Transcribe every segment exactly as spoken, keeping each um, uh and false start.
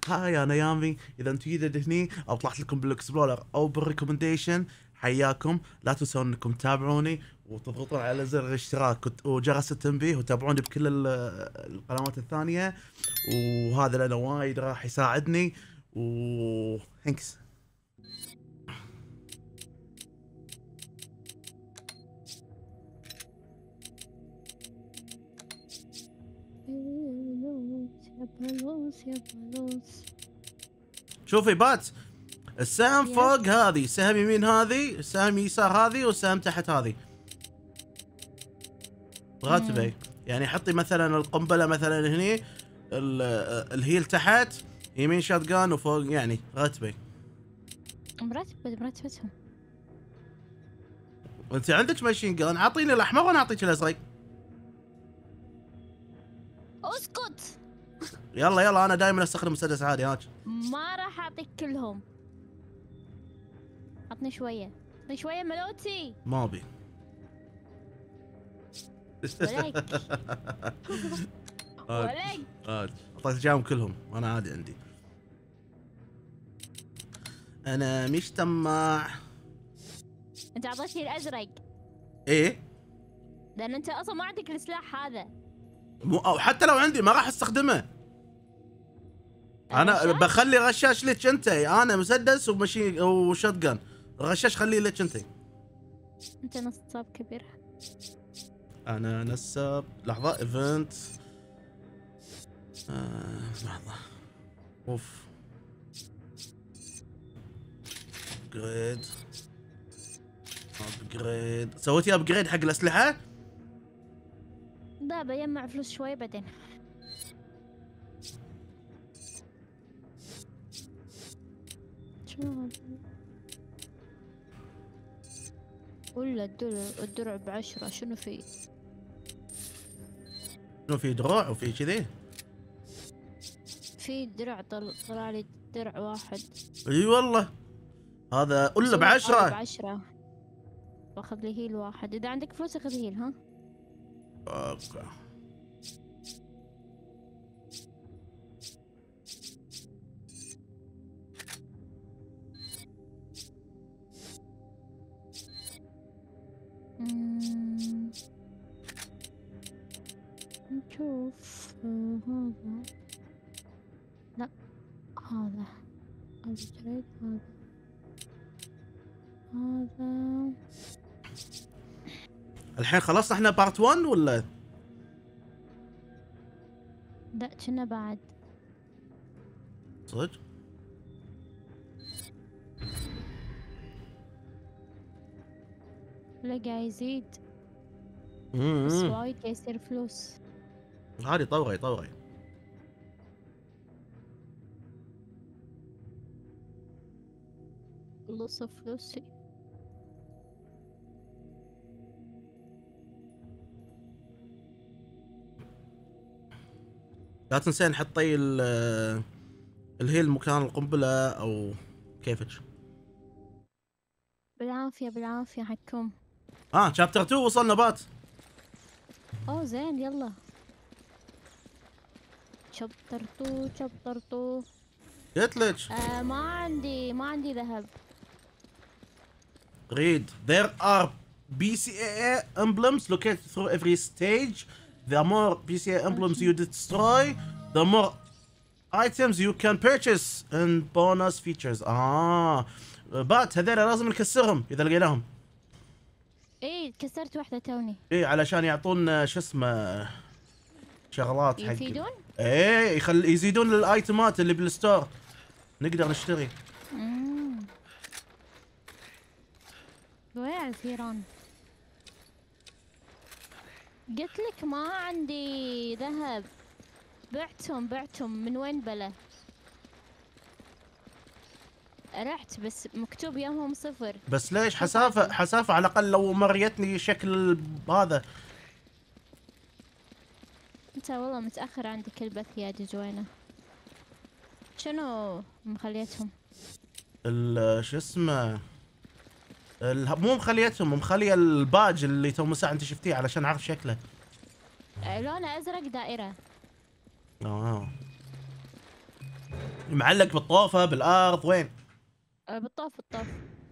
هاي انا يامي، اذا انتم جدد هني او طلعت لكم بالاكسبلورر او بالريكومنديشن حياكم. لا تنسون انكم تتابعوني وتضغطون على زر الاشتراك وجرس التنبيه وتابعوني بكل ال- القنوات الثانيه، وهذا لنا وايد راح يساعدني. و ثانكس. يا بلوس يا بلوس. شوفي بات، السهم يس. فوق هذه، سهم يمين هذه، السهم يسار هذه، والسهم تحت هذه. راتبي يعني حطي مثلا القنبله مثلا هني، ال- الهيل تحت، يمين شاتجان وفوق يعني راتبي. مرتبة مرتبتهم. انت عندك ماشين جان، اعطيني الاحمر وانا اعطيك الازرق. اسكت. يلا يلا، انا دائما استخدم مسدس عادي هاك. ما راح اعطيك كلهم، عطني شوية، عطني شوية ملوتي. ما ابي. ولك هاك ولك. هاك اعطيت اياهم كلهم، انا عادي عندي. انا مش طماع. انت اعطيتني الازرق ايه، لان انت اصلا ما عندك السلاح هذا. مو او حتى لو عندي ما راح استخدمه. انا الرشاش؟ بخلي غشاش لك انت، انا مسدس ومشي وشوت جان. الغشاش خليه لك انت. انت نصاب كبير. انا نساب. لحظه، ايفنت. آه لحظه. اوف. ابجريد ابجريد. سويتي ابجريد حق الاسلحه؟ لا بجمع فلوس شوي بعدين. شو هذا؟ ولا الدرع الدرع بعشرة، شنو فيه؟ شنو في دروع وفي كذي؟ في درع طل... طلع لي درع واحد. اي والله، هذا ولا بس هو بعشرة. بعشرة. باخذ لي هيل واحد، اذا عندك فلوس اخذ هيل. ها اوكي. مم. نشوف آه، هذا. لا هذا أبجريد. هذا هذا الحين خلصنا احنا بارت واحد ولا؟ لا كنا بعد. صدق؟ لا قاعد يزيد بس امم وايد قاعد يصير فلوس. عادي، طوري طوري. خلص فلوسي. لا تنسين حطي ال- الهيل مكان القنبله او كيفك. بالعافية بالعافية حكم. اه شابتر اتنين وصلنا بات. اوه زين يلا. شابتر تو شابتر تو. قلت لك. آه ما عندي ما عندي ذهب. read there are بي سي إيه emblems located through every stage. The more بي سي إيه emblems you destroy, the more items you can purchase and bonus features. اه بات هذول لازم نكسرهم اذا لقيناهم. ايه كسرت واحدة توني. ايه علشان يعطونا شو اسمه شغلات حق. يفيدون؟ ايه يخل يزيدون الايتمات اللي بالستور نقدر نشتري. اممم وين الفيران؟ قلت لك ما عندي ذهب. بعتهم بعتهم من وين بلا؟ رحت بس مكتوب يومهم صفر. بس ليش حسافه حسافه؟ على الاقل لو مريتني شكل هذا. انت والله متأخر عندك البث يا دجوينة. شنو مخليتهم؟ ال- شو اسمه ال- مو مخليتهم، مخليه الباج اللي تو مساء انت شفتيه علشان اعرف شكله. لونه ازرق دائرة. اه معلق بالطوفه بالارض وين؟ آه، بالطوف بالطوف.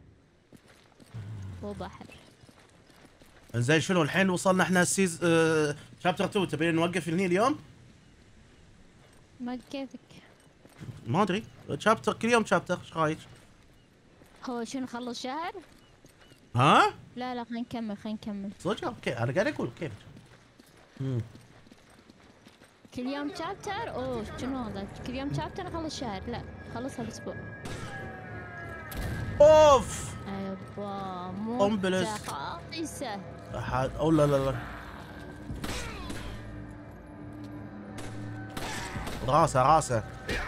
هو بحر. زين شنو الحين وصلنا احنا السيز اه... شابتر اتنين، تبين نوقف هني اليوم؟ ما كيفك. ما ادري شابتر كل يوم شابتر، ايش رايك؟ هو شنو نخلص شهر؟ ها؟ لا لا خلينا نكمل خلينا نكمل. صدق اوكي انا قاعد اقول كيف. امم كل يوم شابتر؟ اوه شنو هذا؟ كل يوم شابتر نخلص شهر؟ لا خلصها باسبوع. اوف ايوه مو قنبلة خالصة. احد او لا لا لا راسه راسه.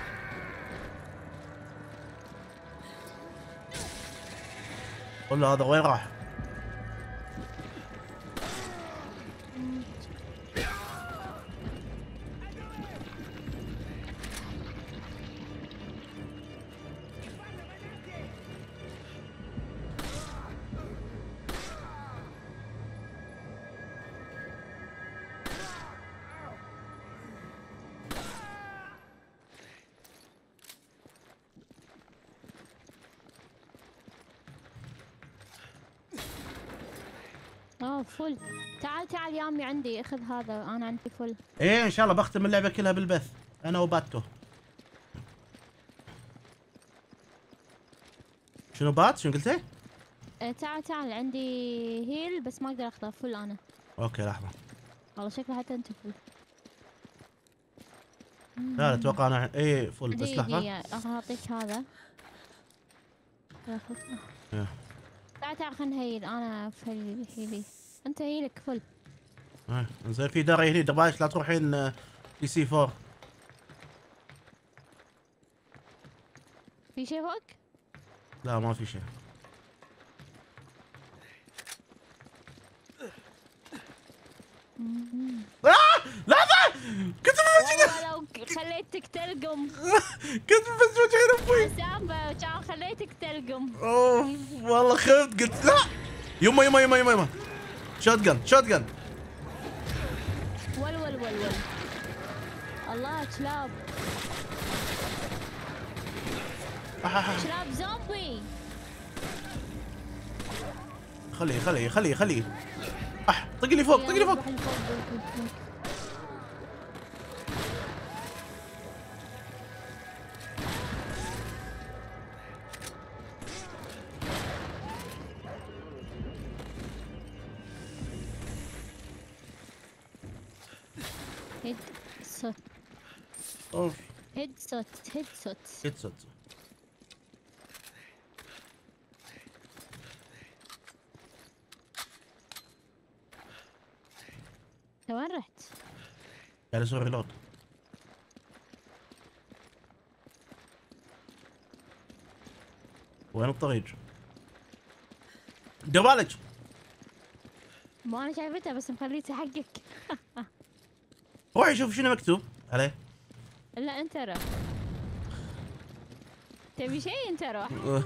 قول له هذا وين راح؟ اوه فل. تعال تعال يامي عندي اخذ هذا، انا عندي فل. ايه ان شاء الله بختم اللعبه كلها بالبث انا وباتو. شنو بات؟ شنو قلتي؟ اه تعال تعال عندي هيل بس ما اقدر اخذه فل انا. اوكي لحظه. والله شكله حتى انت فل. لا لا اتوقع انا ايه فل بس لحظه. راح اعطيك هذا. إيه. تعال تعال خلنا هيل انا في هيلي. انت هيلك فل. اه زين في داري هني دبايش لا تروحين بي سي فور. في شيء فوق؟ لا ما في شيء. آه! لحظة! كنت بفجر لو خليتك تلقم. كنت بفجر غير ابوي. سامبا كان خليتك تلقم. اوه والله خفت قلت لا. يما يما يما يما يما شوت جن شوت جن. ول ول ول ول. الله كلاب. كلاب زومبي. خليه خليه خليه خليه. اح طق لي فوق طق لي فوق. هيد صوت. اوف هيد صوت هيد صوت. هيد صوت. وين رحت؟ قاعد اسوي ريلود. وين الطريق؟ دبالج. ما انا شايفتها بس مخليتها حقك. روحي شوف شنو مكتوب عليه. لا انت روح. تبي شيء انت روح. ول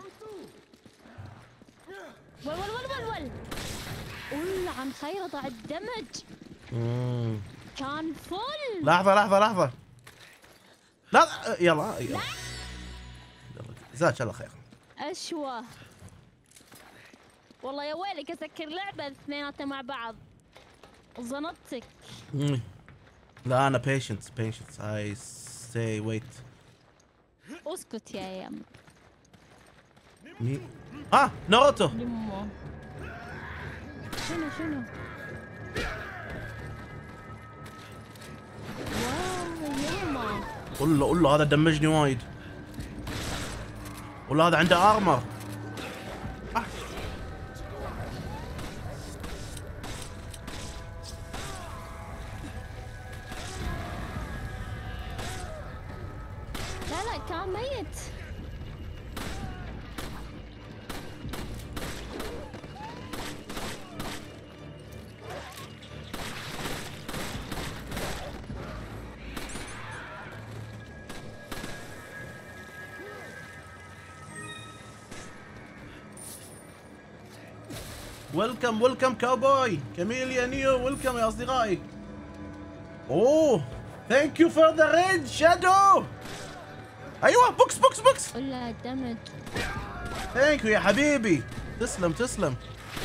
ول ول ول ول. قول عن خير ضاع الدمج. امم كان فل. لحظة لحظة لحظة. لا يلا يلا. جزاك الله خير. اشوى. والله يا ويلك اسكر لعبة اثنيناتنا مع بعض. ظنطتك. لا انا patience patience I say wait. اسكت يا يام. مي اه ناروتو. يمه. شنو شنو؟ واو يما. قول له قول له هذا دمجني وايد. قول له هذا عنده ارمر. آه. لا لا كان ميت. ويلكم ويلكم كاوبوي كاميليا نيو ويلكم يا اصدقائي. اوه ثانك يو فور ذا ريد شادو. ايوه بوكس بوكس بوكس. ولا دمج. ثانك يو يا حبيبي، تسلم تسلم.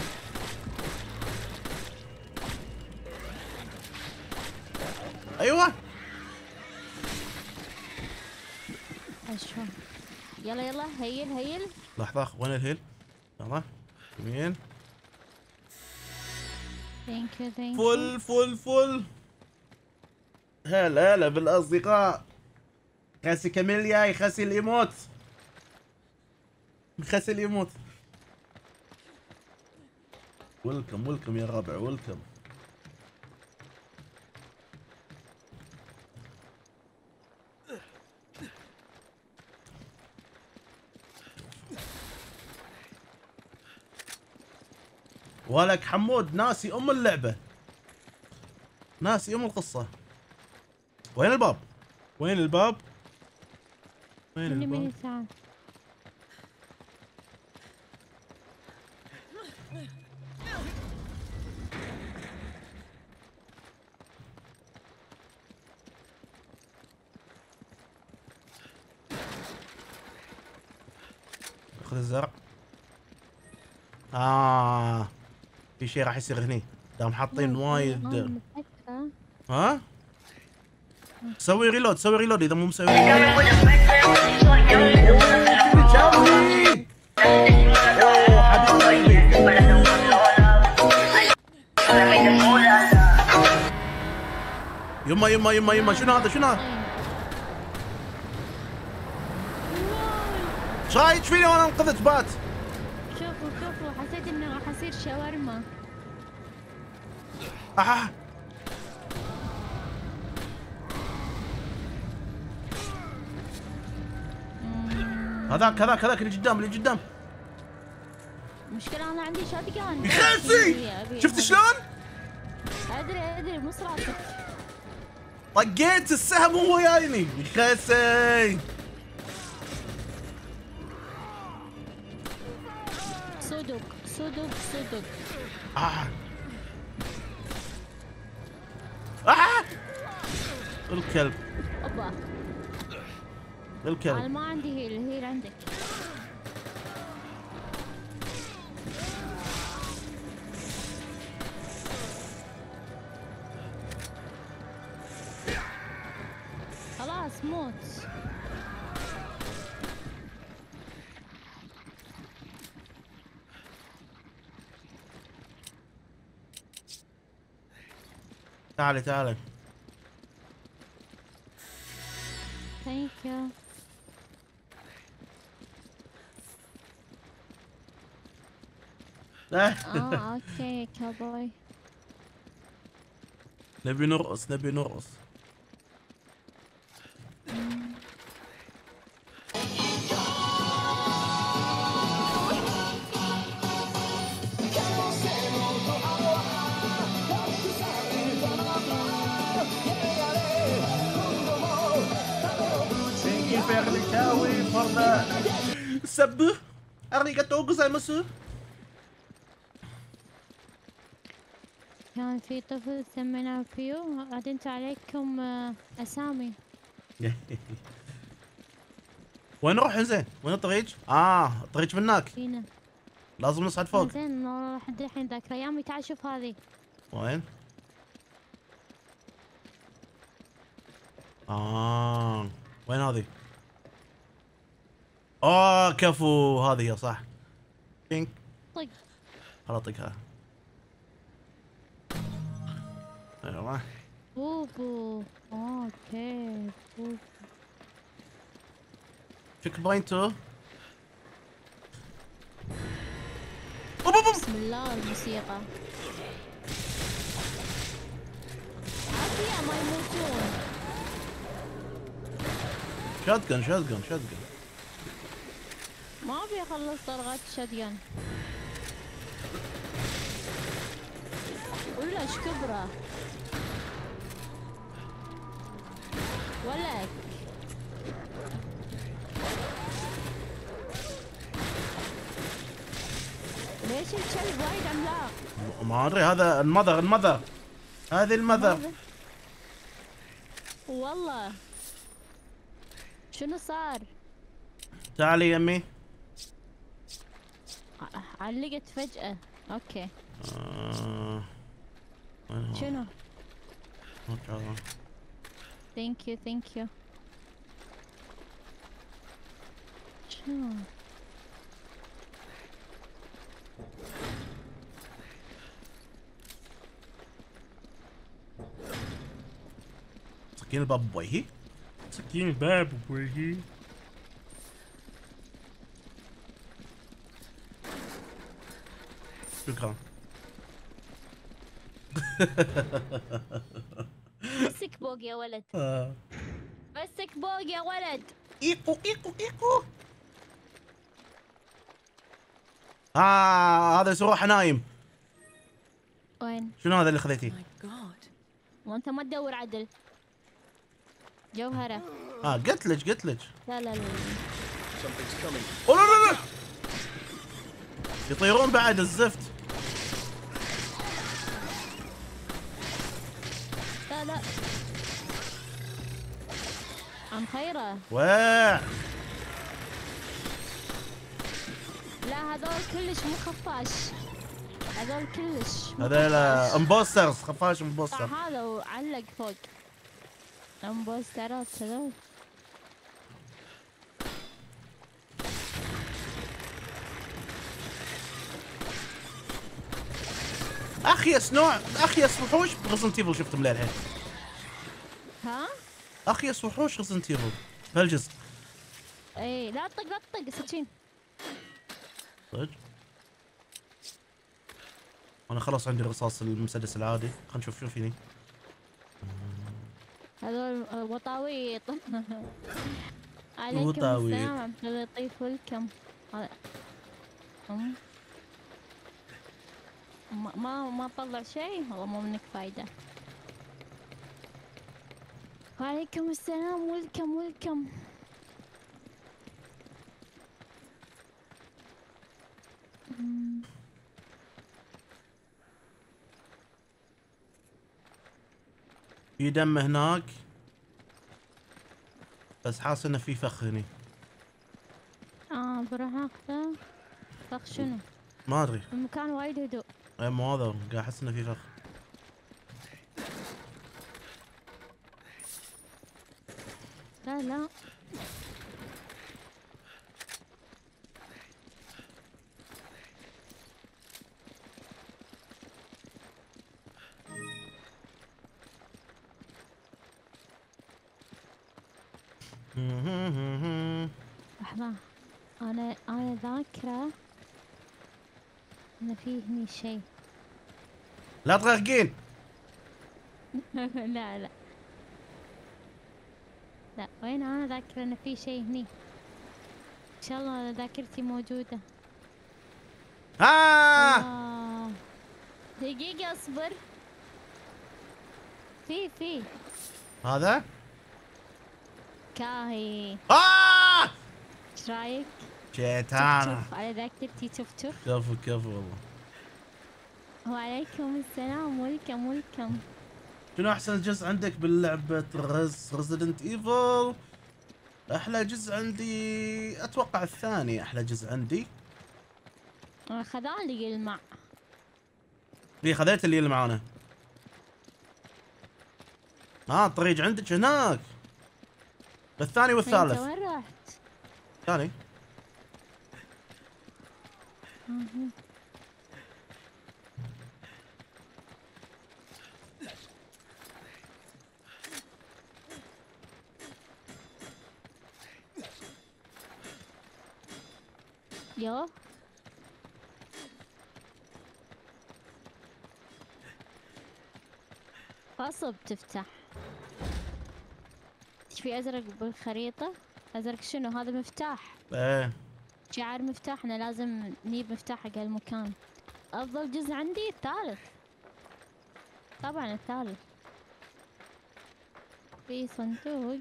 ايوه اشوف. يلا يلا هيل هيل. لحظة، وين الهيل؟ يلا يمين. ثانك يو ثانك فل فل فل. هلا هلا بالاصدقاء. خاسي كاميليا يخسي اللي يموت. يخسي اللي يموت. ويلكم ويلكم يا ربع ويلكم. ولك حمود ناسي ام اللعبة، ناسي ام القصة. وين الباب؟ وين الباب؟ وين من الباب؟ يمين يسار. خذ الزرع. آه في شيء راح يصير هني، دام حاطين وايد. ها؟ سوي ريلود سوي ريلود إذا مو مسوي ريلود. أوه حبيبي. يما يما يما يما شنو هذا شنو هذا؟ ايش رايك فيني وانا انقذت بات؟ شوفوا شوفوا حسيت انه راح اصير شاورما. آه. هذاك هذاك هذاك اللي قدام اللي قدام. المشكلة انا عندي شاتجان. يخسي شفت شلون؟ ادري ادري مو راسك. طقيت السهم وهو جايني يخسي. صدق صدق صدق. آه. آه. الكلب. اوبا. الكلب. انا ما عندي هيل، الهيل عندك. خلاص موت. تعالي تعالي. ثانك يو. اه اوكي كابوي. نبي نرقص نبي نرقص. سبه أريغاتو غوزايماسو. كان في طفل سميناه فيو، عدنت عليكم اسامي. وين نروح زين؟ وين الطريق؟ اه الطريق من هناك. فينا. لازم نصعد فوق. زين نروح الحين ذاك ايامي. تعال شوف هذه. وين؟ اه وين هذه؟ اه كفو هذه هي صح. بينك. طق. خلاص طقها. ايوه. بوبو. اوكي بوبو. تشيك بوينتو. بسم الله الموسيقى. عافية ما يموتون. شاتجن شاتجن شاتجن. ما ابي اخلص طلقات الشاتجن. ولا ايش كبره. ولك. ليش الكلب وايد عملاق؟ ما ادري هذا المذر المذر. هذه المذر. والله شنو صار؟ تعالي يمي. ع- علقت فجأة. اوكي. آه. وين هو؟ شنو؟ أوكي. ثانك يو ثانك يو. شنو؟ سكين الباب بوجهي. سكين الباب بوجهي. شكرا. مسك بوق يا ولد. آه. مسك بوق يا ولد. ايكو ايكو ايكو. آه هذا سروحه نايم. وين؟ شنو هذا اللي خذيتيه؟ My God. وانت ما تدور عدل. جوهرة. اه قلت لك قلت لك. لا لا لا. Something's coming. أوه لا لا لا. يطيرون بعد الزفت. لا لا. عم خيره. واه. لا هذول كلش مو خفاش. هذول كلش مو هذول خفاش. امبوسترز خفاش طلع امبوستر. هذا وعلق فوق. امبوسترات هذول. اخيس نوع اخيس وحوش بريزنت ايفل شفتهم للحين. ها؟ اخيس وحوش ريزنت ايفل بهالجزء. اي لا تطق لا تطق سكين. صدق؟ انا خلاص عندي الرصاص المسدس العادي. خلينا نشوف شو فيني. هذول وطاويط. عليكم وطاويط. السلام عبد اللطيف ويلكم. هذا- أم. ما ما ما طلع شيء والله مو منك فايدة. وعليكم السلام ويلكم ويلكم. أمم. في دم هناك بس حاسس انه في فخ هني. اه بروح اخذه. فخ شنو؟ ما ادري. المكان وايد هدوء. اي مو هذا قاعد احس انه في فخ. لا لا. لحظة. أنا أنا ذاكرة إن في هني شيء. لا تغرقين. لا لا. لا وين أنا ذاكرة إن في شيء هني. إن شاء الله ذاكرتي موجودة. ها. آه. دقيقة اصبر. في في هذا. كاهي. آه ايش رايك؟ شيطان. شوف على ذاكرتي شوف شوف. كفو كفو والله. وعليكم السلام ويلكم ويلكم. شنو احسن جزء عندك باللعبة رز ريزيدنت ايفل؟ احلى جزء عندي اتوقع الثاني احلى جزء عندي. أنا خذالي الماء. ليه خذيت اللي اللي معانا؟ اه الطريق عندك هناك. بالثاني والثالث. انت وين رحت؟ ثاني. مهم. يو غصب تفتح. ايش في ازرق بالخريطة؟ ازرق شنو هذا مفتاح. ايه شعار مفتاحنا لازم نجيب مفتاح حق هالمكان. افضل جزء عندي الثالث. طبعا الثالث. في صندوق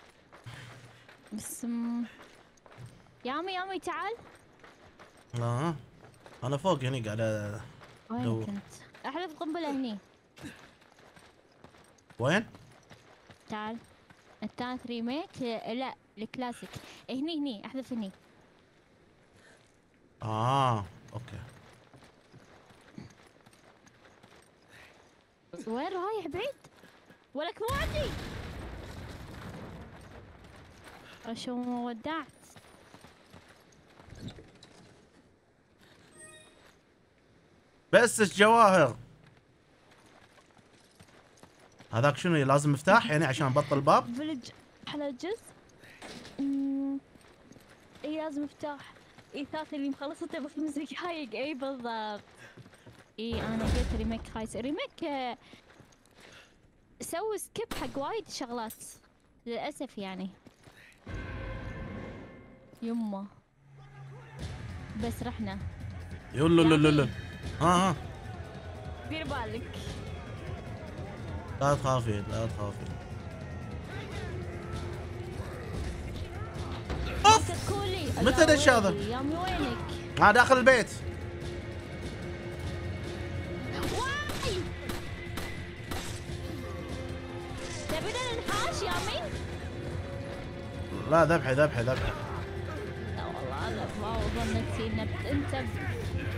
بس م... يامي يامي تعال. اه انا فوق هني قاعد أ- وين لو- كنت؟ احذف قنبلة هني. وين؟ تعال. الثالث ريميك لا الكلاسيك. هني هني احذف هني. اه اوكي. وين رايح بعيد؟ ولك مو عندي. شو ما ودعت. بس الجواهر. هذاك شنو لازم مفتاح يعني عشان ابطل الباب؟ فيلج على الجزء. امم اي لازم مفتاح. اي ثلاثة اللي مخلصته بخمس دقايق. اي بالضبط. اي انا قلت ريميك خايس. ريميك آه، سوي سكيب حق وايد شغلات للاسف يعني. يمه بس رحنا. يلا لا لا لا. ها ها. دير بالك. لا تخافين لا تخافين. اوف. كولي. متى دش هذا؟ يا امي وينك؟ ها داخل البيت. واي تبينا ننحاش يا امي؟ لا ذبحي ذبحي ذبحي. لا والله انا ما ظنيت انك انت ب-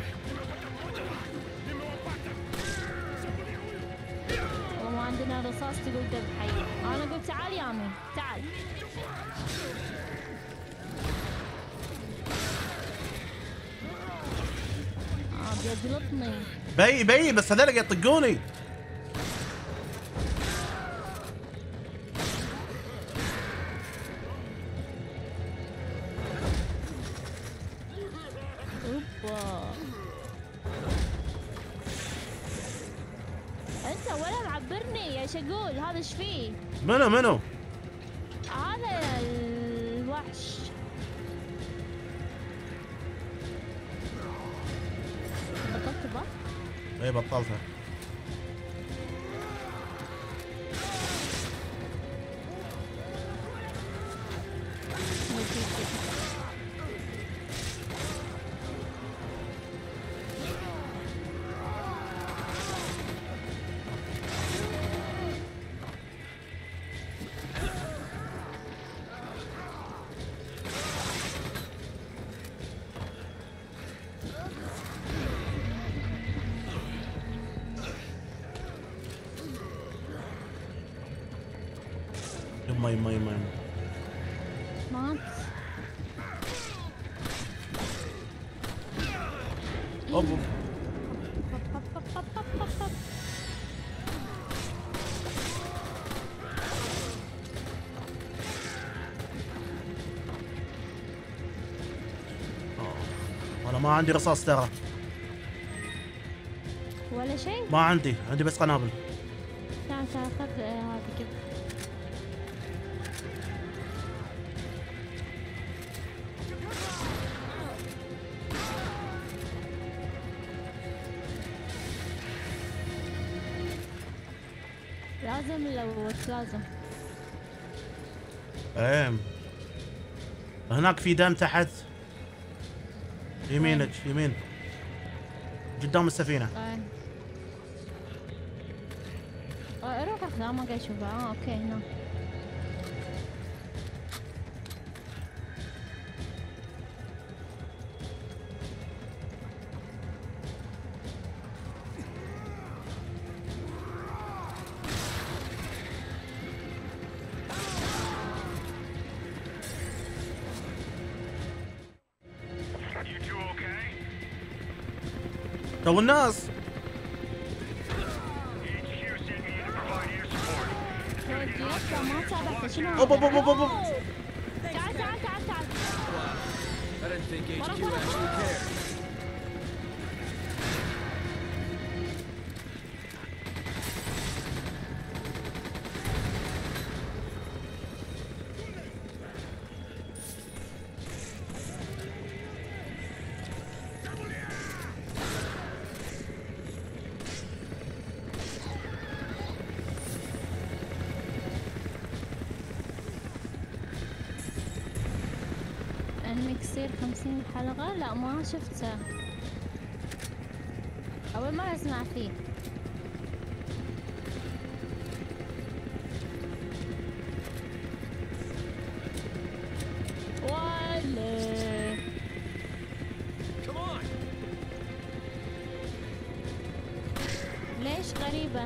والله ما عندنا رصاص تقول ذبحي. انا قلت تعال يا امي تعال. اه بيجلطني. بي بي بس هذول قاعد يطقوني. اوبا انت ولا معبرني يا شقول. هذا ايش فيه؟ منو منو؟ هذا الوحش. بطلت بط؟ اي بطلتها. يما يما يما يما. مات. اوب أوب. آه. انا ما عندي رصاص ترى. ولا شيء. ما عندي عندي بس قنابل. تعال تعال خذ آه، هذه كذا. لازم لو لازم. ايه هناك في دم تحت. يمينك يمين قدام السفينة. طيب. آه، روح اخذها ما قاعد اشوفها. اه اوكي هنا. تو الناس. توجيك ما تابعته شنو؟ أوب أوب أوب أوب أوب. تعال تعال تعال تعال. I didn't think H ورا Q ورا actually ورا. cared. المكسير خمسين حلقة. لا ما شفته. أول مرة أسمع فيه. غريبة.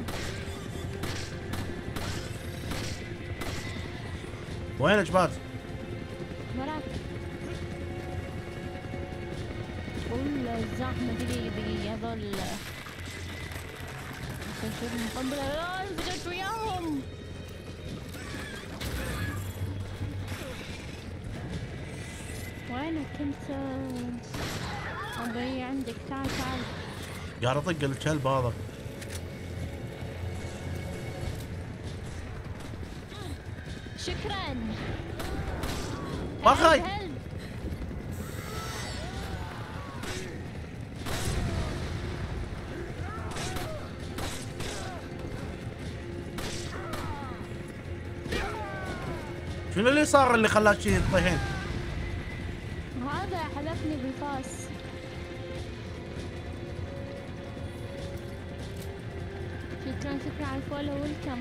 وين جبات؟ وراك. والله الزحمة دقيقة دقيقة هذول يخشون قنبلة. لا انفجرت وياهم. وينك انت؟ ابي عندك، تعال تعال. قاعد اطق الكلب هذا. شكرا. بخي. شنو اللي صار اللي خلاك شي تطيحين؟ هذا حذفني بالفاس. شكرا شكرا على الفولو والكم.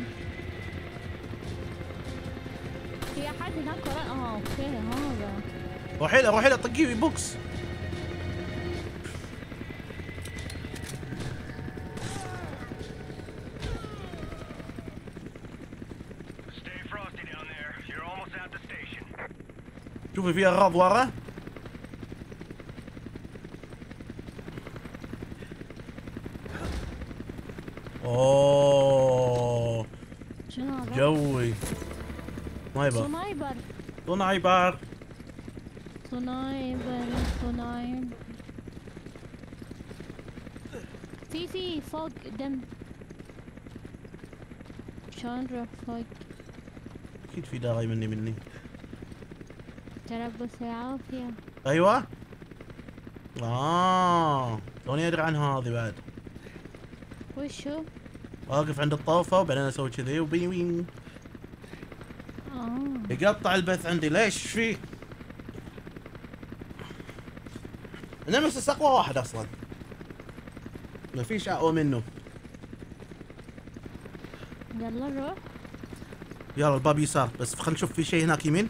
في احد هناك وراء؟ اه اوكي هذا. روحي له روحي له طقيه بوكس. شوفي في اغراض ورا. اوه شنو هذا؟ جوي. سنايبر سنايبر سنايبر سنايبر سنايبر. في في فوق دم. شلون نروح فوق؟ اكيد في داعي مني مني. تربص العافية. ايوه. اه توني ادري عن هذه بعد. وشو؟ واقف عند الطوفه وبعدين اسوي كذي وبي وين. اه يقطع البث عندي. ليش في؟ نمسس اقوى واحد اصلا، ما فيش اقوى منه. يلا نروح. يلا الباب يسار، بس خلينا نشوف في شيء هناك يمين.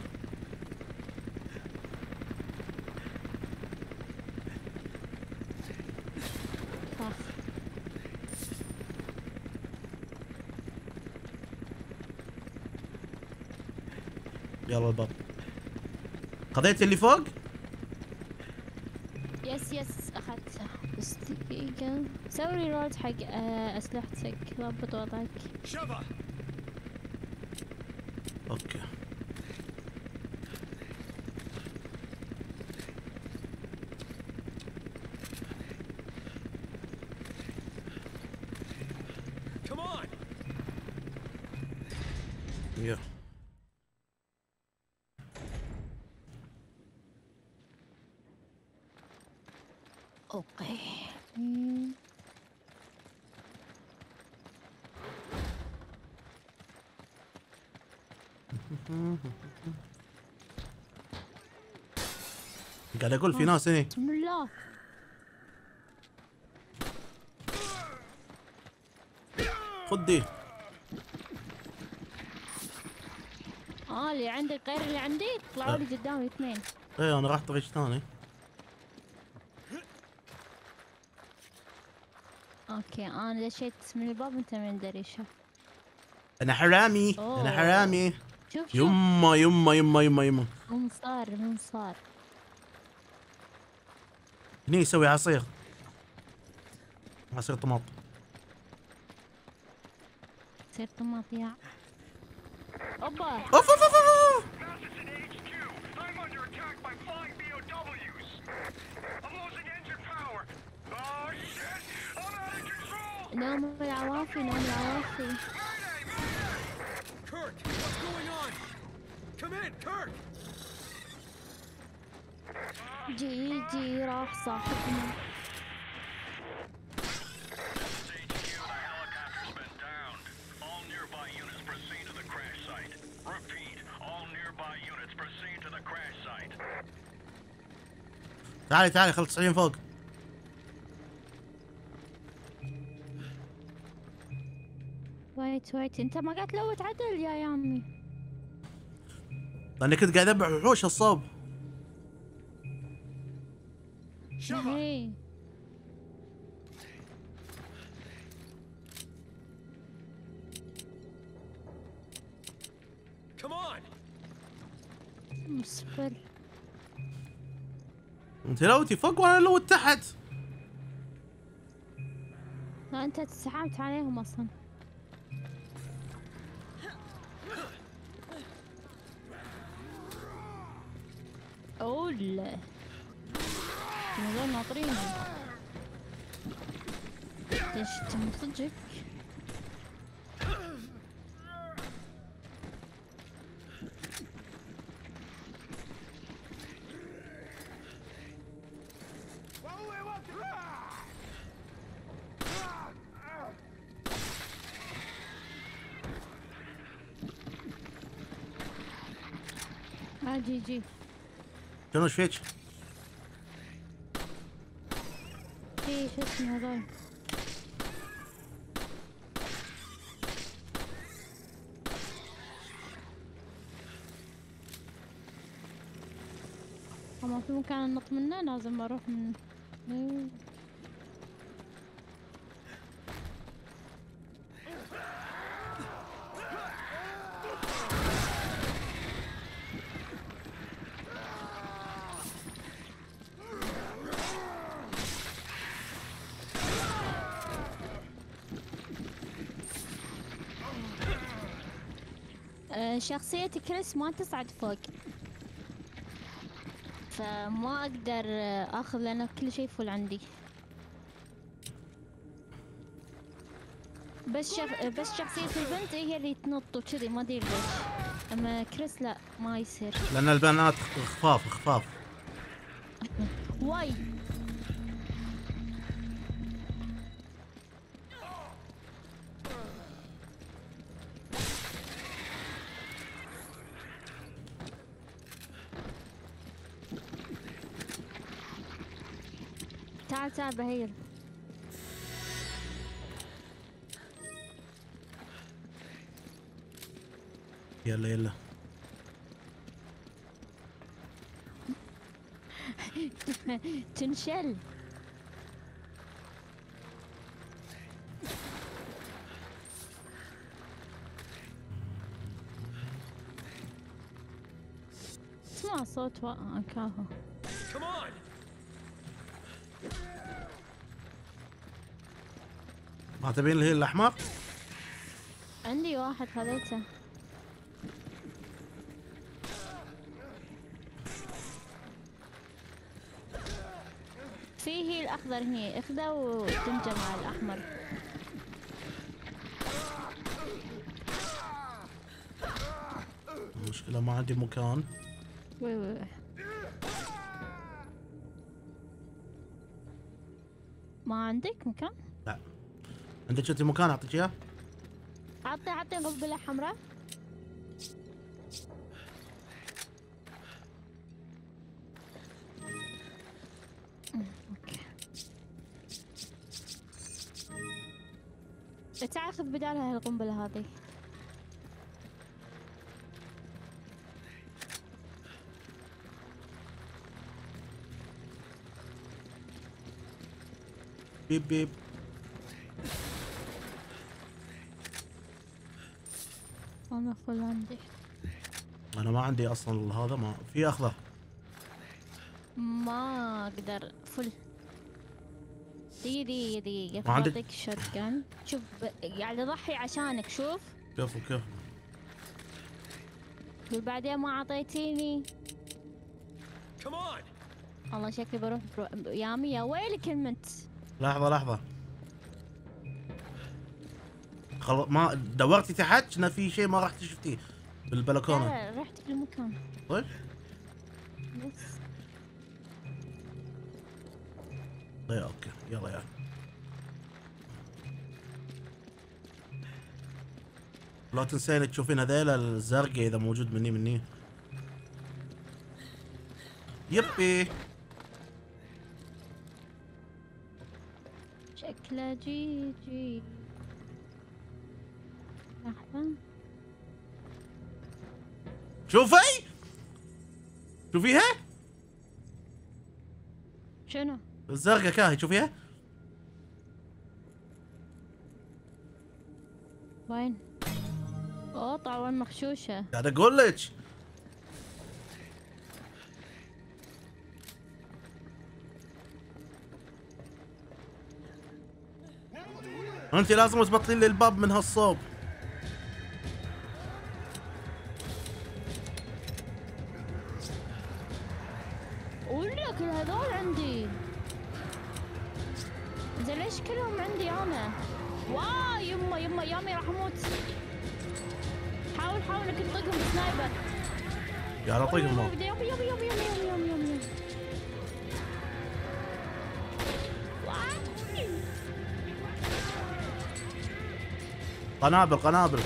صح. يلا الباب. قضيت اللي فوق؟ يس يس اخذته. بس دقيقة سوي ريلود حق آه، اسلحتك. ضبط وضعك. اوكي. يا اوكي. مم. قاعد اقول في ناس هني. بسم الله. خدي. اه اللي عندك غير اللي عندي. طلعوا لي قدامي اثنين. ايه انا رحت طريق ثاني. اوكي انا دشيت من الباب وانت من الدريشة. انا حرامي. أوه. انا حرامي. شوف شوف. يما يما يما يما يما. منصار منصار. هني يسوي عصير. عصير طماط. تصير طماط يا اوبا. اوف اوف اوف اوف. نوم العوافي نوم العوافي. Kirk, what's going on? Come in, Kirk. جي جي راح صاحبنا. تعالي تعالي خل تصعدين فوق. ويت ويت انت ما قاعد تلوت عدل يا يامي. لاني كنت قاعد اذبح وحوش الصوب. هي Come on. مصفر. انت لوتي فوق وانا لو تحت. لا انت تسحبت عليهم اصلا. اولا هذول ناطريني. ليش تم صدقك؟ ها جي جي. شنو ايش فيك؟ جي شو اسمه هذول؟ ما في مكان ننط منه، لازم اروح من إيه. آه، شخصية كريس ما تصعد فوق، فما اقدر آه، اخذ لان كل شيء فل عندي. بس شخ... بس شخصية البنت هي اللي تنط وكذي، ما ادري ليش. اما كريس لا ما يصير. لان البنات خفاف خفاف. واي تعال تعال بهير. يلا يلا. تنشل. اسمع صوت و- كافو. Come on. ما تبين اللي هي الاحمر؟ عندي واحد خذيته. فيه الاخضر هني، اخذه وتنجى مع الاحمر. المشكلة ما عندي مكان. وي وي وي. ما عندك مكان؟ لا. عندك انت مكان اعطيك اياه؟ عطي عطي قنبلة حمراء. أمم، اوكي. تعال خذ بدالها هالقنبلة هذه. بيب بيب. انا فل عندي. انا ما عندي اصلا هذا، ما في اخضر. ما اقدر فل. دقيقة دقيقة ما عندك؟ بعطيك شوت جان. شوف ب- قاعد اضحي عشانك. شوف كيف وكيف. وبعدين ما اعطيتيني. Come on. والله شكلي بروح برو... يامي يا ويلك المنت. لحظة لحظة. خل... ما دورتي تحت؟ كنا في شيء ما رحتي شفتيه بالبلكونة. لا لا رحت في المكان طيب بس. طيب اوكي يلا يلا. لا تنسين تشوفين هذيل الزرقاء اذا موجود مني مني. يبي شكله جي جي. لحظة شوفي شوفيها شنو؟ الزرقاء كاهي شوفيها. وين؟ اوه طاولة مغشوشة. قاعد اقول لك انت لازم تبطلين لي الباب من هالصوب. ولا كل هذول عندي. زين ليش كلهم عندي انا؟ واو يما يما يامي راح اموت. حاول حاول انك تطقهم بسنايبر. قاعد اطقهم. يامي يامي يامي يامي يامي يامي يامي. قنابل قنابل.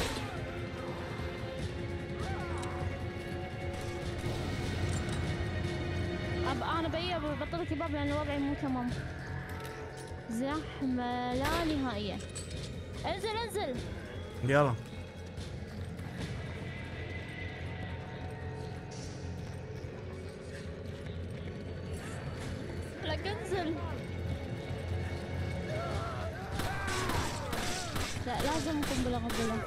أب انا بيا بطلت الباب لان وضعي مو تمام. زحمة لا نهائية. انزل انزل. يلا لك انزل. لا لازم قنبلة قنبلة.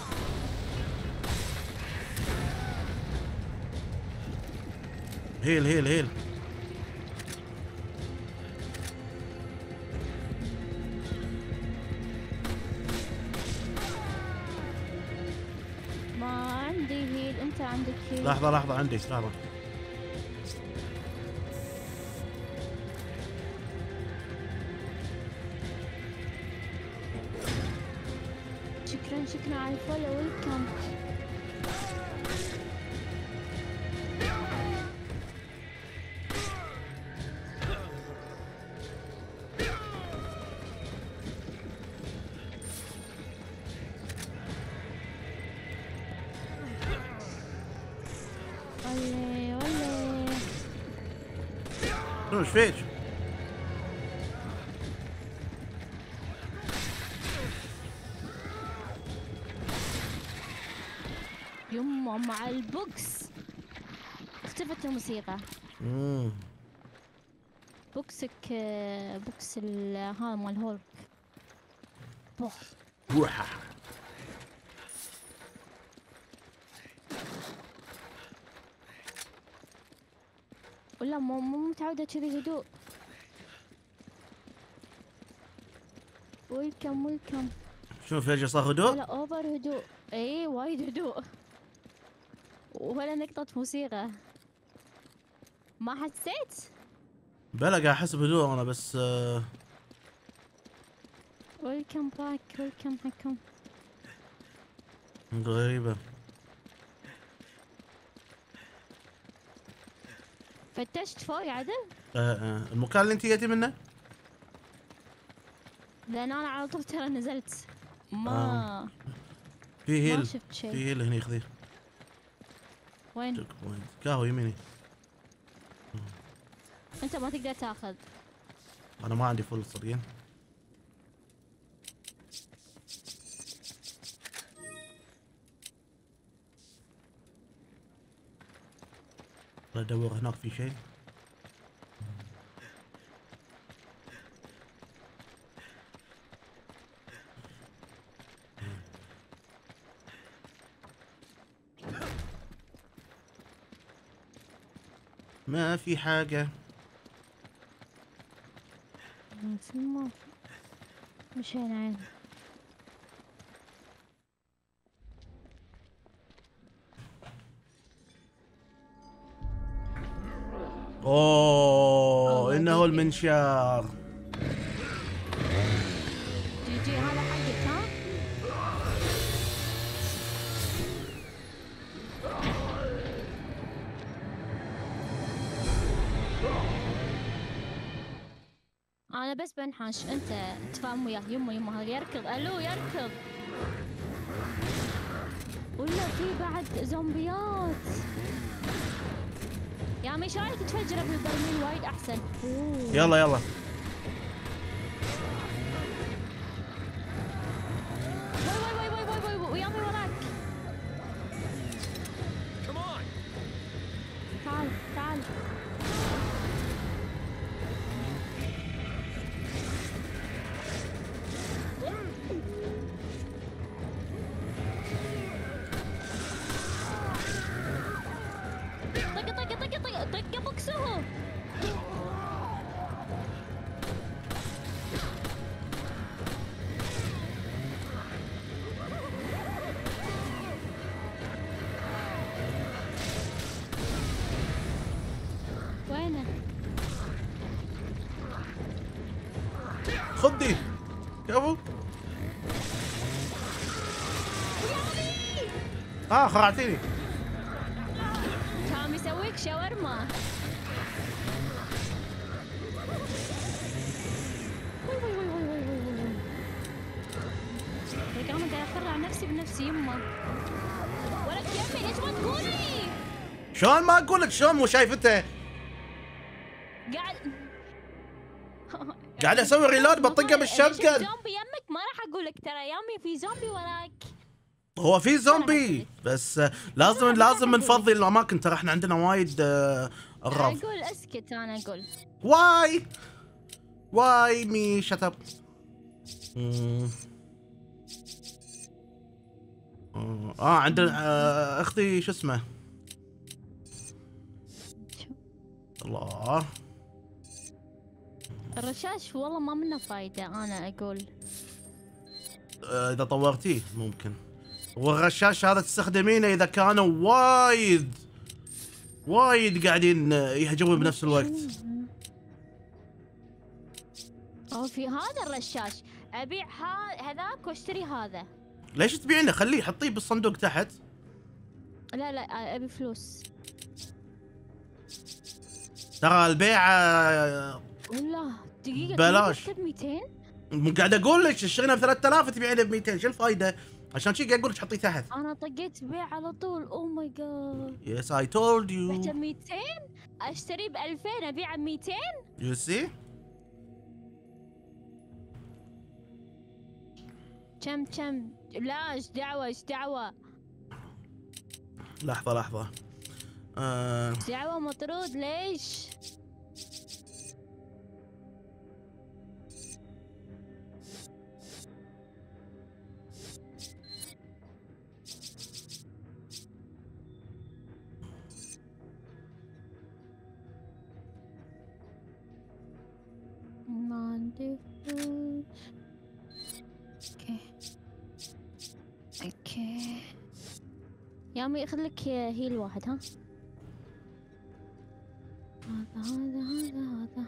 هيل هيل هيل. ما عندي هيل. انت عندك هيل. لحظة لحظة عندي لحظة. شكرا شكرا على الفولو ويلكم. ولي ولي. شنو ايش فيك؟ يما مع البوكس اختفت الموسيقى. امم بوكسك بوكس ال- هذا مال هولك. بوح. بوحة. ولا مو مو متعودة كذي هدوء. ويلكم ويلكم. شنو فجأة صار هدوء؟ لا اوفر هدوء. اي وايد هدوء. ولا نقطة موسيقى. ما حسيت؟ بلا قاعد احس بهدوء انا بس. آه ويلكم باك ويلكم حكم. غريبة. فتشت فوق عدل؟ آه آه. المكان اللي انت جيتي منه؟ لان انا على طول ترى نزلت. ما آه. في ما هيل. شفت شيء. في هيل هني خذيه. وين؟ تشيك بوينت. كاهو يميني. انت ما تقدر تاخذ. انا ما عندي فل صدقين. ادور هناك في شيء. ما في حاجة. بس ما في. مشينا عين. اوه الله انه يديك. المنشار. جي جي هذا حقك ها؟ انا بس بنحاش انت تفاهم وياه. يمه يمه هذا يركض. الو يركض. ولا في بعد زومبيات. يا مش رايك تفجره بالبرميل وايد احسن. أوه. يلا يلا. وي وي وي وي وي وي ويامي وراك. Come on! تعال تعال. وينه؟ خذي كفو. اه خرعتيني. كان بيسويك شاورما. وي وي وي وي وي وي وي. لك انا قاعد اخرع نفسي بنفسي يمه. ولك يمي ليش ما تقولي؟ شلون ما اقول لك؟ شلون مو شايفته؟ قاعد قاعد اسوي ريلود بطقه بالشotgun. زومبي يمك ما راح اقول لك ترى يمي في زومبي وراك. هو في زومبي بس آه، لازم لا، لازم لا، نفضي الاماكن، ترى احنا عندنا وايد آه، اغراض. اقول اسكت انا اقول. واي واي مي شت اب. اه عندنا آه، اختي شو اسمه؟ الله الرشاش والله ما منه فايدة انا اقول. آه، اذا طورتيه ممكن. والرشاش هذا تستخدمينه اذا كانوا وايد وايد قاعدين آه، يهجمون بنفس الوقت. او في هذا الرشاش ابيع ها- هذاك واشتري هذا. ليش تبيعينه؟ خليه حطيه بالصندوق تحت. لا لا ابي فلوس. ترى البيع آه، والله دقيقة بلاش. تكتب مئتين. مو قاعد اقول لك اشترينا ب ثلاثة آلاف تبيعينه ب مئتين، شو الفايده؟ عشان شي قاعد اقول لك حطيه تحت. انا طقيت بيع على طول. او ماي جاد. يس اي تولد يو. بعته ب مئتين اشتري ب ألفين ابيعه ب مئتين. يو سي. كم كم؟ لا ايش دعوة ايش دعوة؟ لحظه لحظه آه. ايش دعوة مطرود ليش؟ ما عندي فلوس. اوكي اوكي يامي اخذ لك هيل واحد. ها هذا هذا هذا هذا.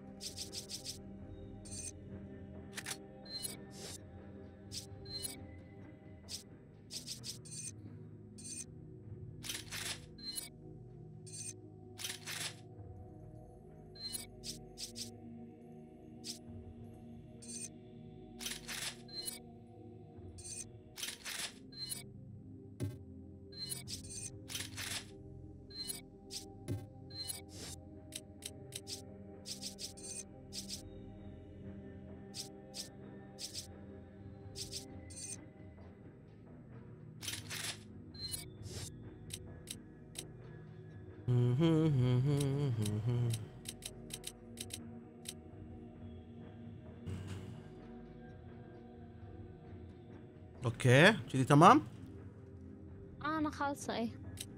اوكي كذي تمام. انا خالصة ايه.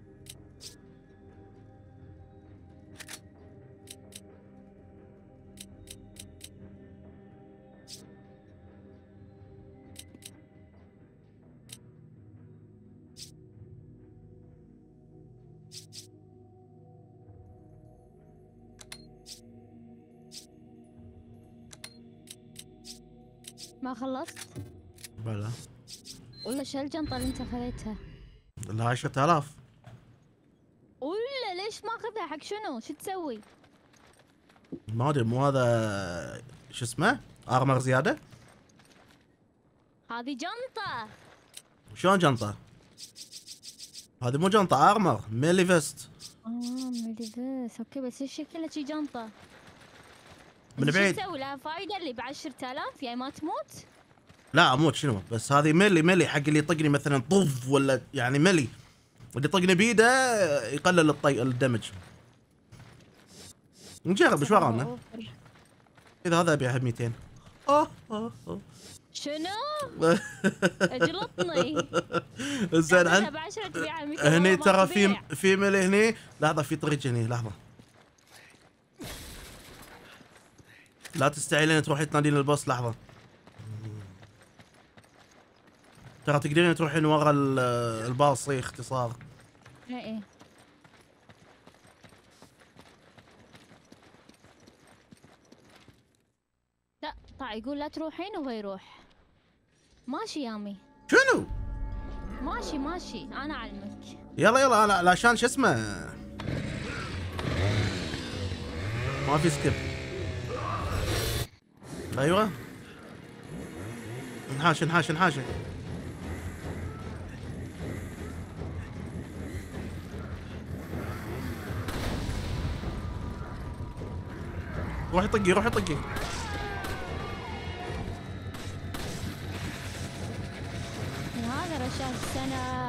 ما خلصت؟ بلا ولا شو الجنطة اللي انت خذيتها؟ لا عشرة آلاف. ولا ليش ما اخذها حق شنو؟ شو تسوي؟ ما ادري مو هذا شو اسمه؟ ارمر زياده؟ هذه جنطة. شلون جنطه؟ هذه مو جنطه، ارمر ميلي فيست. اه ميلي بس اوكي بس ايش شكلها شي جنطة؟ من شو بعيد. تسوي لها فايدة اللي بعشرة آلاف يعني ما تموت؟ لا اموت شنو، بس هذه ميلي ميلي حق اللي يطقني مثلا طف ولا يعني ميلي، واللي يطقني بيده يقلل الطي الدمج. نجرب ايش ورانا. اذا هذا ابيعها ب مئتين. اه اه اه شنو؟ اجلطني. زين أخذها عند بعشرة تبيعها مئتين هني والله ما ترى في تبيع. في ميلي هني. لحظه في طريق هني لحظه. لا تستعجلين تروحين تنادين البوس. لحظه ترى تقدرين تروحين ورا ال- الباص اختصار. ايه ايه طلع يقول لا تروحين وهو يروح. ماشي يامي. شنو؟ ماشي ماشي انا اعلمك. يلا يلا انا علشان شو اسمه ما في سكيب. ايوه انحاش انحاش انحاش. روح يطقي روح يطقي. هذا رشاش السنة.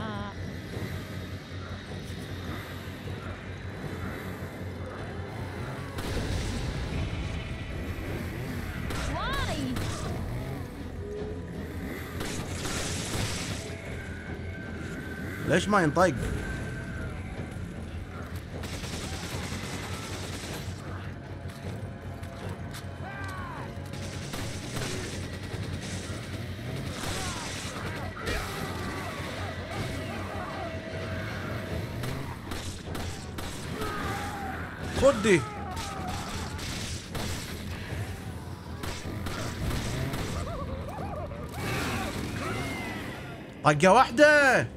واي ليش ما ينطق؟ خدي. طقة واحدة.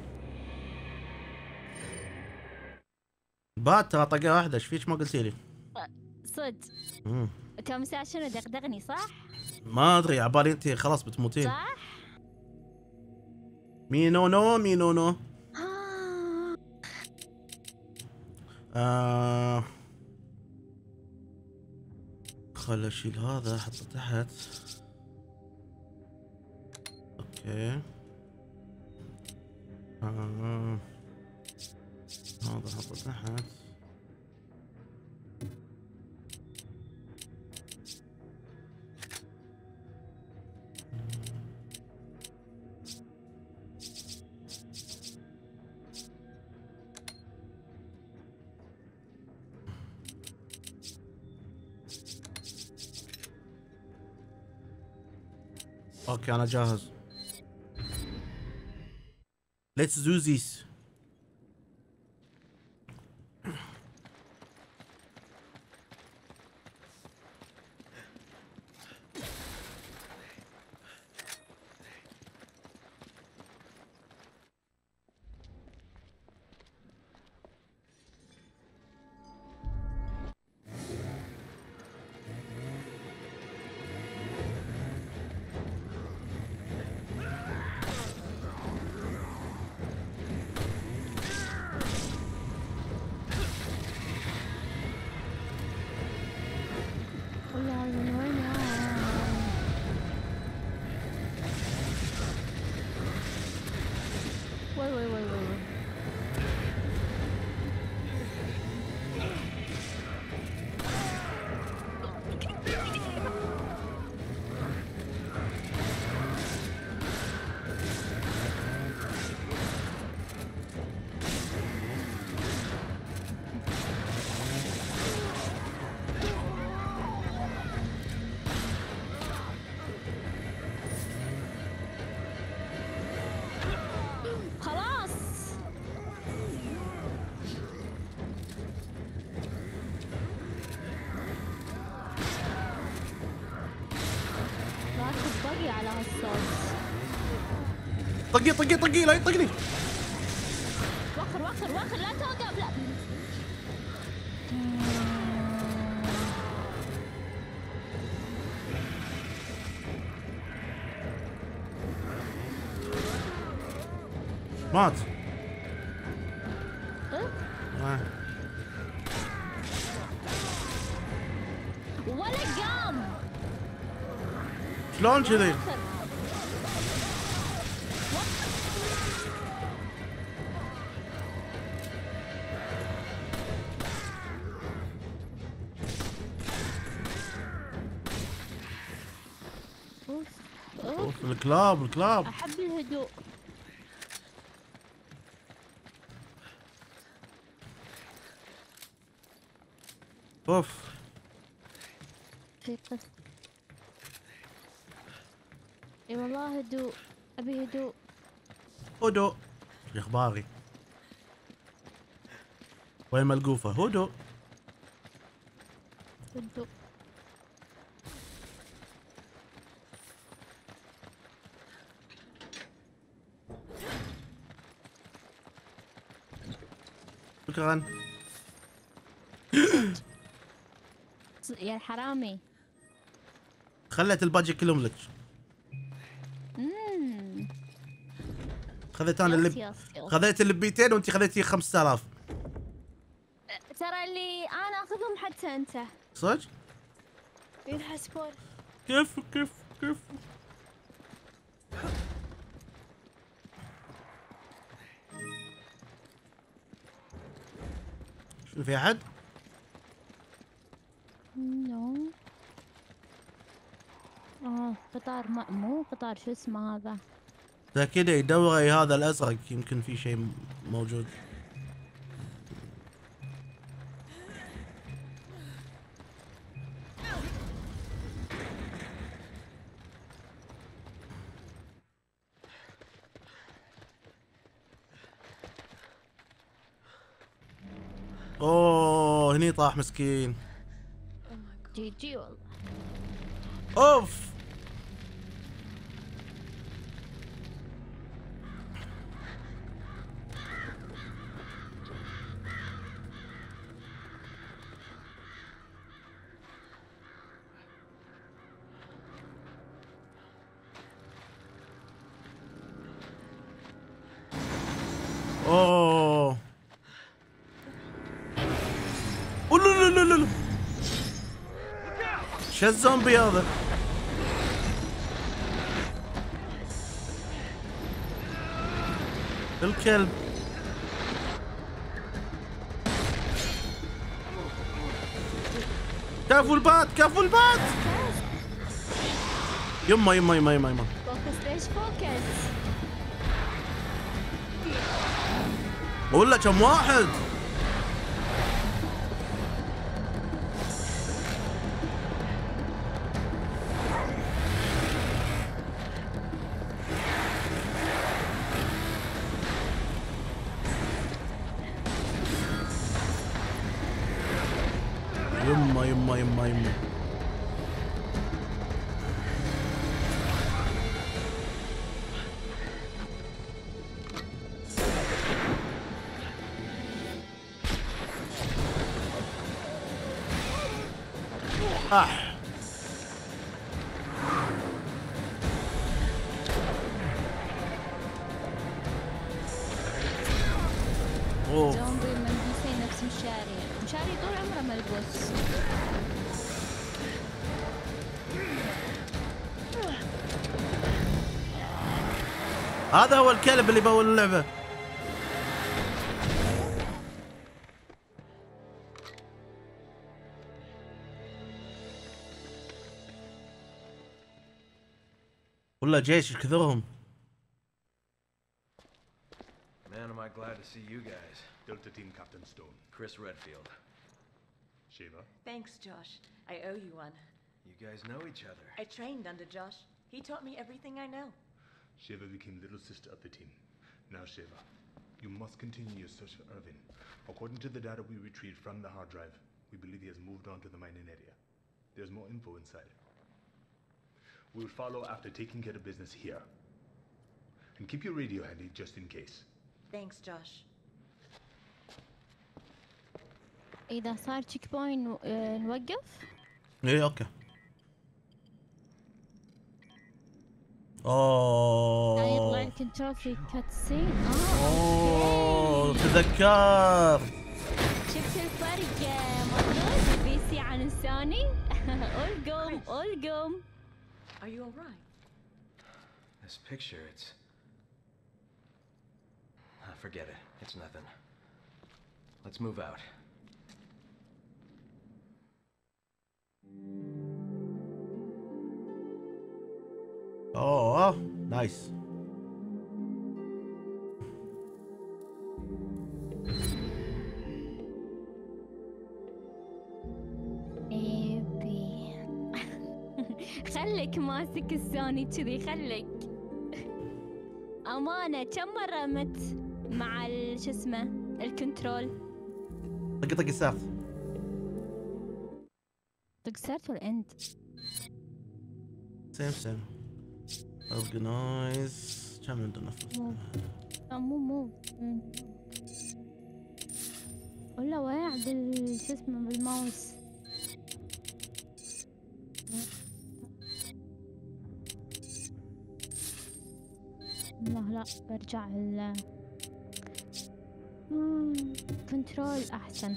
بات ترى طقة واحدة. ايش فيك ما قلتي لي؟ صدق. مم. كم ساعة شنو دغدغني صح؟ ما ادري عبالي انت خلاص بتموتين. صح؟ مينو نو مينو نو. آه. آه. خل اشيل هذا احطه تحت. اوكي. آه. هذا احطه تحت. اوكي انا جاهز. Let's do this. والله من وين يا؟ وي وي وي وي وي. خلاص. لا تطقي على هالصوت. طقي طقي طقي لا يطقني. وخر وخر وخر لا توقف لا. مات. أه؟ آه. ولا قام. شلون كذي؟ وخر. أوف. أوف. اوف الكلاب الكلاب. أحب الهدوء. اوف. في قصة. اي والله هدوء. ابي هدوء. هدوء. شو اخباري؟ وين ملقوفة؟ هدوء. هدوء. شكرا. يا الحرامي. خليت الباجي كلهم لك. اممم خذيت انا اللي يس يس. خذيت اللي ب مئتين وانت خذيتي خمسة آلاف. ترى اللي انا اخذهم حتى انت. صدق؟ ينحسبون. كيف كيف كيف شو في احد؟ نو. اه قطار ما مو قطار، شو اسمه هذا؟ تأكدي دوري هذا الازرق يمكن في شيء موجود. اوه هني طاح مسكين. جي جي والله. اوف اوه لا لا لا لا شو الزومبي هذا؟ الكلب. كفو البات كفو البات. يما يما يما يما يما. فوكس ليش فوكس؟ ولا كم واحد؟ يما يما يما يما. اح اوه زومبي الملبوسين نفس مشاري. مشاري طول عمره ملبوس. هذا هو الكلب اللي بأول اللعبة. والله جيش كثرهم. Man, am I glad to see you guys. Delta Team Captain Stone. Chris Redfield. Shiva. Thanks, Josh. I owe you one. You guys know each other. I trained under Josh. He taught me everything I know. Shiva became little sister of the team. Now Shiva, you must continue your search for Irvin. According to the data we retrieved from the hard drive, we believe he has moved on to the mining area. There's more info inside. We will follow after taking care of business here. And keep your radio handy just in case. Thanks, Josh. اذا صار تشيك بوينت نوقف. ايه اوكي. اوه لا يطلع الكنترول في كاتسين. اوه تذكرت. شفت الفرق مطلوب البي سي عن الثاني؟ القم القم. Are you alright? This picture, it's... Ah, forget it. It's nothing. Let's move out. اوه نايس. اي بي. خليك ماسك الثاني كذي خليك. امانه كم مره مت مع ال- شو اسمه الكنترول. طق طق الساعة. طق سرت والاند. سيم سيم. اورجنايز. كم عندنا فلوس؟ مو آه، مو مو مم. ولا وقع بال شو اسمه بالماوس. لا لا برجع ال كنترول احسن.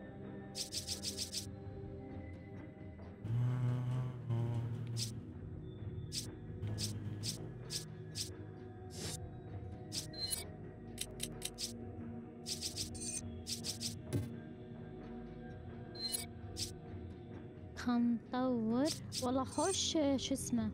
خلنا نطور والله خوش شو اسمه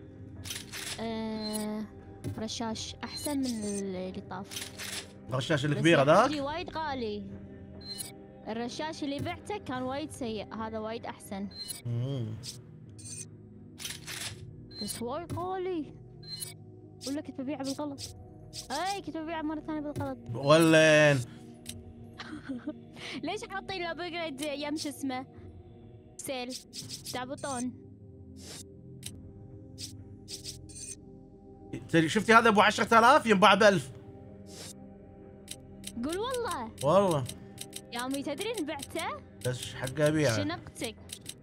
آه رشاش احسن من اللي طاف. الرشاش بس الكبير يا هذاك. حجي وايد غالي. الرشاش اللي بعته كان وايد سيء، هذا وايد احسن مم. بس وايد غالي. ولا كنت ببيعه بالغلط. اي كنت ببيعه مرة ثانية بالغلط. ولين ليش حاطين له بجريد يم شو اسمه سيل تعبطون. تدري شفتي هذا ابو عشرة آلاف ينباع ب ألف. قول والله والله يا عمي تدري إن بعته بس حق ابيعه. شنقتك.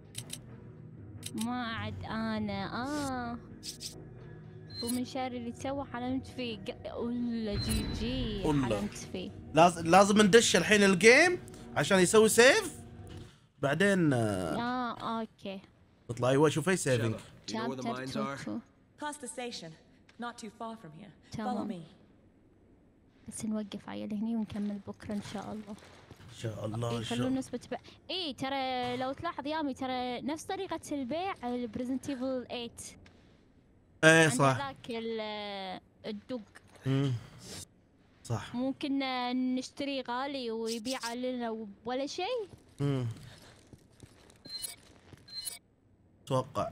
ما عاد انا اه ومن شهر اللي سوى حلمت فيه ق- ولا جي جي والله. حلمت فيه. لازم لازم ندش الحين الجيم عشان يسوي سيف بعدين آه، اه اوكي. تطلع ايوه شوفي سيفنج. Do you know where the Chapter mines two are? two. Past the station. Not too far from here. Follow تمام. me. بس نوقف عيل هني ونكمل بكره ان شاء الله. ان شاء الله ان شاء يخلون الله. نسبة بيع. اي ترى لو تلاحظ يامي ترى نفس طريقة البيع البريزنت ايفل ثمانية. ايه عند صح. ذاك ال- الدق مم. صح. ممكن نشتري غالي ويبيع لنا ولا شيء. مم. اتوقع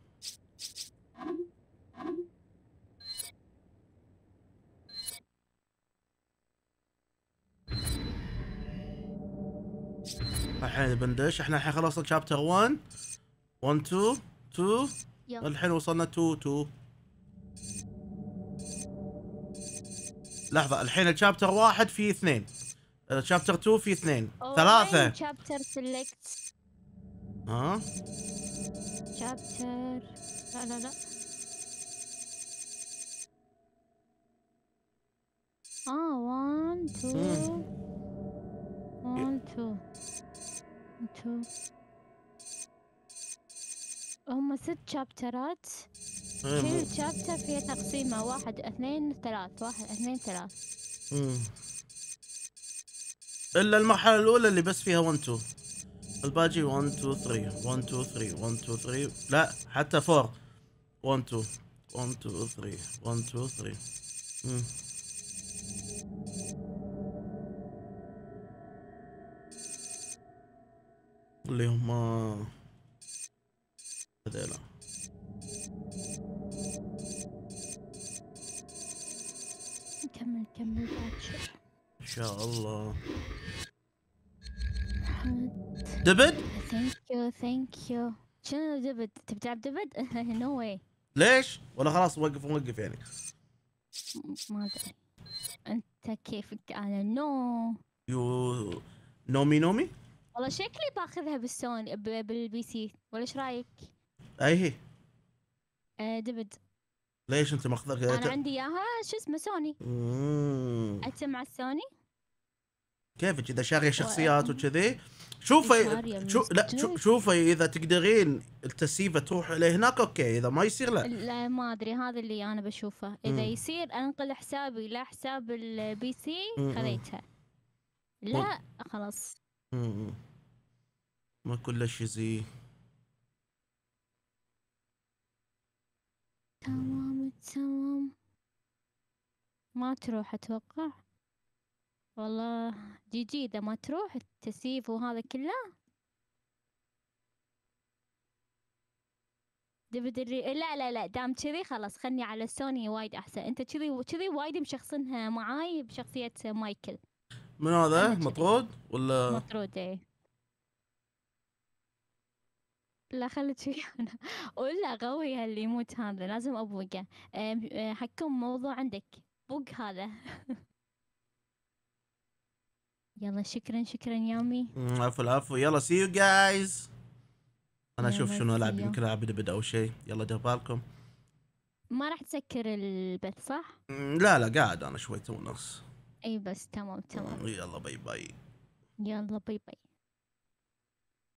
الحين بندش. احنا الحين خلصنا شابتر واحد واحد اتنين اتنين يلا الحين وصلنا اتنين اتنين. لحظة الحين الشابتر واحد فيه اثنين، الشابتر اتنين فيه اثنين، ثلاثة. شابتر سيلكت ها؟ شابتر لا لا لا اه واحد اتنين واحد اتنين اتنين هم ست شابترات. كل شابتر فيها تقسيمة واحد اثنين ثلاث واحد اثنين ثلاث. مم. الا المرحلة الأولى اللي بس فيها واحد اتنين، الباقي واحد اتنين ثلاثة واحد اتنين ثلاثة واحد اتنين ثلاثة لا حتى أربعة واحد اتنين واحد اتنين ثلاثة واحد اتنين ثلاثة. مم. اللي هم هذيلا. نكمل نكمل باكر ان شاء الله. حمد. دبد؟ ثانك يو ثانك يو. شنو دبد؟ تبي تلعب دبد؟ نو واي. ليش؟ ولا خلاص وقف وقف يعني؟ ما ادري انت كيفك. انا نو يو نومي نومي؟ والله شكلي باخذها بالسوني ب- بالبي سي ولا ايش رايك؟ اي هي. آه دبد ليش انت ماخذها؟ انا عندي اياها شو اسمه سوني. مم. انت مع السوني؟ كيفك اذا شاريه شخصيات وكذي؟ شوفي شارية شو لا شو المستوى. شوفي اذا تقدرين التسيفه تروح لهناك اوكي، اذا ما يصير لا. لا ما ادري هذا اللي انا بشوفه. اذا مم. يصير انقل حسابي لحساب البي سي مم. خذيتها. لا خلاص. مم. ما كلش يزي. تمام تمام. ما تروح اتوقع. والله جي جي اذا ما تروح التسييف وهذا كله. دبدري لا لا لا دام كذي خلاص خلني على سوني وايد احسن. انت كذي كذي وايد مشخصنها معاي بشخصية مايكل. من هذا أنا كذي. مطرود ولا؟ مطرود ايه. لا خلت شي انا ولا قوي اللي يموت هذا لازم ابوقه. أم- أه، حكم موضوع عندك بوق هذا. يلا شكرا شكرا يامي. عفوا العفو. يلا سي يو جايز. انا اشوف يلا شنو العب، see you. يمكن العب بد او شيء. يلا دير بالكم. ما راح تسكر البث صح؟ لا لا قاعد انا شوي تو نص. اي بس تمام تمام. يلا باي باي. يلا باي باي.